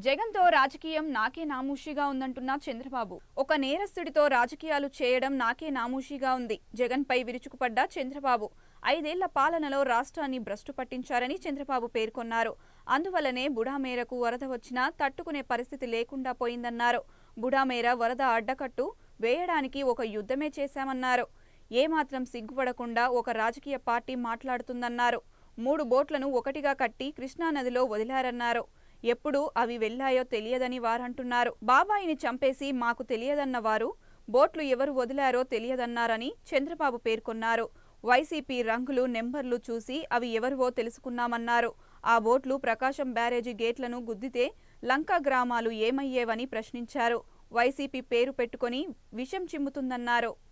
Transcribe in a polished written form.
జగన్తో రాజకీయం నాకే నామూషిగా ఉందంటున్న చంద్రబాబు. ఒక నేరస్తుడితో రాజకీయాలు చేయడం నాకే నామూషిగా ఉంది. జగన్పై విరుచుకుపడ్డ చంద్రబాబు 5 ఏళ్ల పాలనలో రాష్ట్రాన్ని భ్రష్టు పట్టించారని చంద్రబాబు పేర్కొన్నారు. అందువల్లనే బుడామేరకు వరద వచ్చినా తట్టుకునే పరిస్థితి లేకుండా పోయిందన్నారు. బుడామేర వరద అడ్డకట్టు వేయడానికి ఒక యుద్ధమే చేశామన్నారు. ఏమాత్రం సిగ్గుపడకుండా ఒక రాజకీయ పార్టీ మాట్లాడుతుందన్నారు. 3 బోట్లను ఒకటిగా కట్టి కృష్ణానదిలో వదిలారన్నారు. ఎప్పుడు అవి వెళ్లాయో తెలియదని వారంటున్నారు. బాబాయిని చంపేసి మాకు తెలియదన్న వారు బోట్లు ఎవరు వదిలారో తెలియదన్నారని చంద్రబాబు పేర్కొన్నారు. వైసీపీ రంగులు నెంబర్లు చూసి అవి ఎవరివో తెలుసుకున్నామన్నారు. ఆ బోట్లు ప్రకాశం బ్యారేజీ గేట్లను గుద్దితే లంకా గ్రామాలు ఏమయ్యేవని ప్రశ్నించారు. వైసీపీ పేరు పెట్టుకొని విషం చిమ్ముతుందన్నారు.